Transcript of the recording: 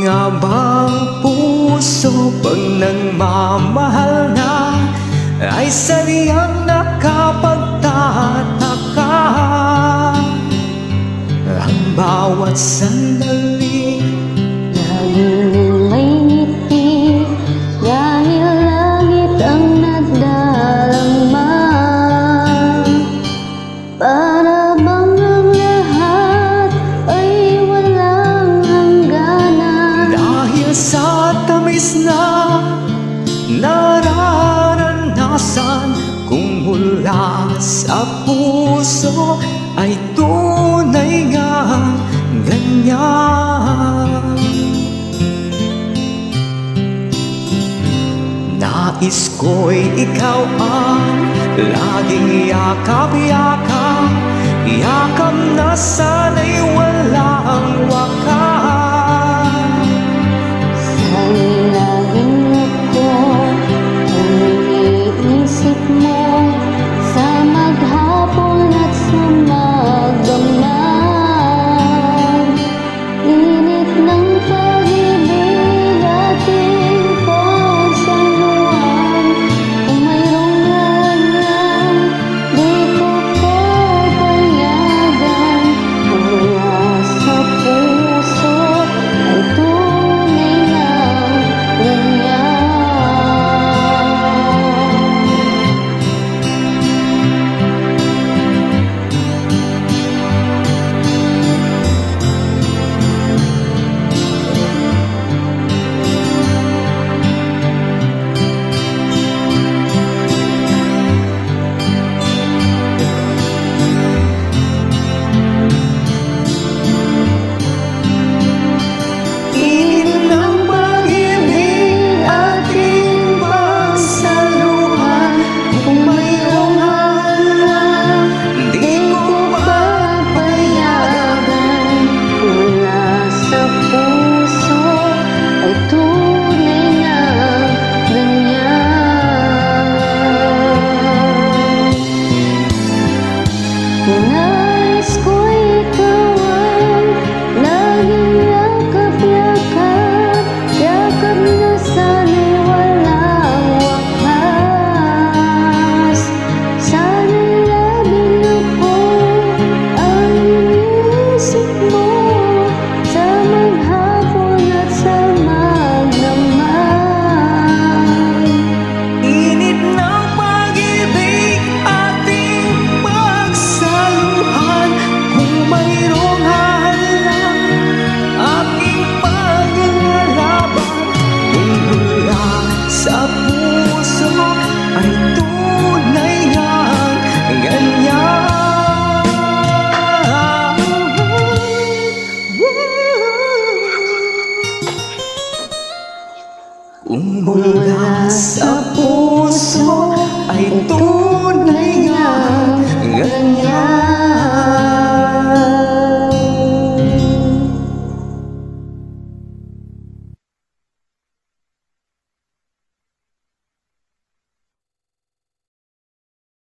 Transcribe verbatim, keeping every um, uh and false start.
nga bang puso pag nagmamahal na ay sadyang nakapagtataka? Ang bawat sandali laging may ngiti dahil langit ang nagdarama. Para bang ang lahat ay walang hangganan, dahil sa tamis na nararanasan kung mula sa puso ay tunay nga ganyan. Nais ko'y ikaw ang laging yakap-yakap, yakap na sana'y walang wakas. Sana'y laging ako ang iniisip mo sa maghapon at sa magdamag. Init ng pag-ibig ating pagsaluhan, kung mayroong hadlang di ko papayagan. Mula sa puso ay tunay na ganyan. Nais ko'y ikaw ang laging yakap-yakap, yakap na sana'y walang wakas. Sana'y laging ako ang iniisip mo sa maghapon at sa magdamag. Init ng pag-ibig ating pagsaluhan, kung mayroong halang aking paglalaban. Kung mula sa puso ay tunay ang ganyan. Kung mula sa puso ay tunay nga ganyan.